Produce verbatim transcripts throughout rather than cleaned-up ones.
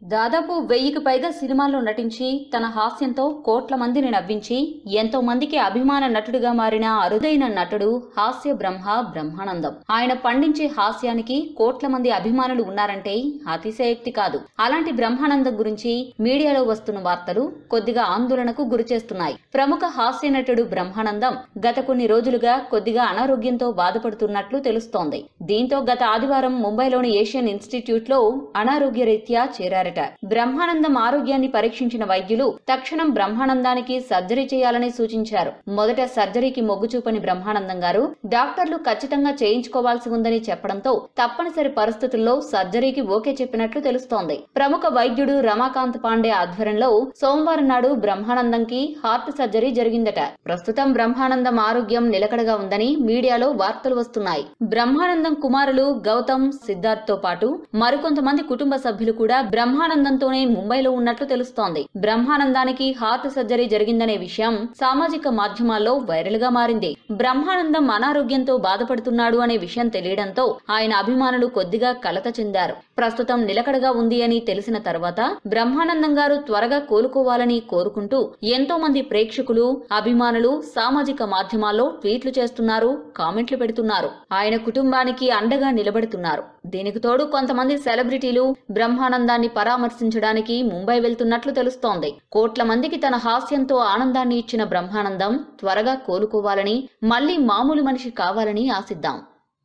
దాదాపు వెయ్యికి పైగా సినిమాల్లో నటించి తన హాస్యంతో కోట్ల మందిని నవ్వించి ఎంతో మందికి అభిమాన నటుడిగా మారిన అరుదైన నటుడు హాస్య బ్రహ్మ బ్రహ్మానందం. ఆయన పండించే హాస్యానికి కోట్ల మంది అభిమానులు ఉన్నారంటే అతిశయోక్తి కాదు. అలాంటి బ్రహ్మానందం గురించి మీడియాలో వస్తున్న వార్తలు కొద్దిగా ఆందోళనకు గురిచేస్తున్నాయి. ప్రముఖ హాస్య నటుడు బ్రహ్మానందం గత కొన్ని రోజులుగా కొద్దిగా అనారోగ్యంతో బాధపడుతున్నట్లు తెలుస్తోంది. దీంతో గత ఆదివారం ముంబైలోని ఏషియన్ ఇన్స్టిట్యూట్ లో అనారోగ్య రీత్యా చేరారట. బ్రహ్మానందం ఆరోగ్యాన్ని పరీక్షించిన వైద్యులు తక్షణం బ్రహ్మానందానికి సర్జరీ చేయాలని సూచించారు. మొదట సర్జరీకి మొగ్గు చూపని బ్రహ్మానందం గారు డాక్టర్లు ఖచ్చితంగా చేయించుకోవాల్సి ఉందని చెప్పడంతో తప్పనిసరి పరిస్థితుల్లో సర్జరీకి ఓకే చెప్పినట్లు తెలుస్తోంది. ప్రముఖ వైద్యుడు రమాకాంత్ పాండే ఆధ్వర్యంలో సోమవారం నాడు బ్రహ్మానందంకి హార్ట్ సర్జరీ జరిగిందట. ప్రస్తుతం బ్రహ్మానందం ఆరోగ్యం నిలకడగా ఉందని మీడియాలో వార్తలు వస్తున్నాయి. బ్రహ్మానందం కుమారులు గౌతమ్, సిద్ధార్థ్ తో పాటు మరికొంతమంది కుటుంబ సభ్యులు కూడా బ్రహ్మానందంతోనే ముంబైలో ఉన్నట్లు తెలుస్తోంది. బ్రహ్మానందానికి హార్ట్ సర్జరీ జరిగిందనే విషయం సామాజిక మాధ్యమాల్లో వైరల్ గా మారింది. బ్రహ్మానందం అనారోగ్యంతో బాధపడుతున్నాడు అనే విషయం తెలియడంతో ఆయన అభిమానులు కొద్దిగా కలత చెందారు. ప్రస్తుతం నిలకడగా ఉంది అని తెలిసిన తర్వాత బ్రహ్మానందం గారు త్వరగా కోలుకోవాలని కోరుకుంటూ ఎంతో మంది ప్రేక్షకులు, అభిమానులు సామాజిక మాధ్యమాల్లో ట్వీట్లు చేస్తున్నారు, కామెంట్లు పెడుతున్నారు. ఆయన కుటుంబానికి అండగా నిలబడుతున్నారు. దీనికి తోడు కొంతమంది సెలబ్రిటీలు బ్రహ్మానందాన్ని పరామర్శించడానికి ముంబై వెళ్తున్నట్లు తెలుస్తోంది. కోట్ల మందికి తన హాస్యంతో ఆనందాన్ని ఇచ్చిన బ్రహ్మానందం త్వరగా కోలుకోవాలని, మళ్లీ మామూలు మనిషి కావాలని ఆశిద్దాం.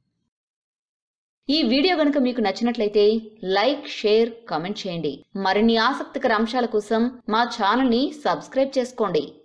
ఈ వీడియో గనుక మీకు నచ్చినట్లయితే లైక్, షేర్, కామెంట్ చేయండి. మరిన్ని ఆసక్తికర అంశాల కోసం మా ఛానల్ ని సబ్స్క్రైబ్ చేసుకోండి.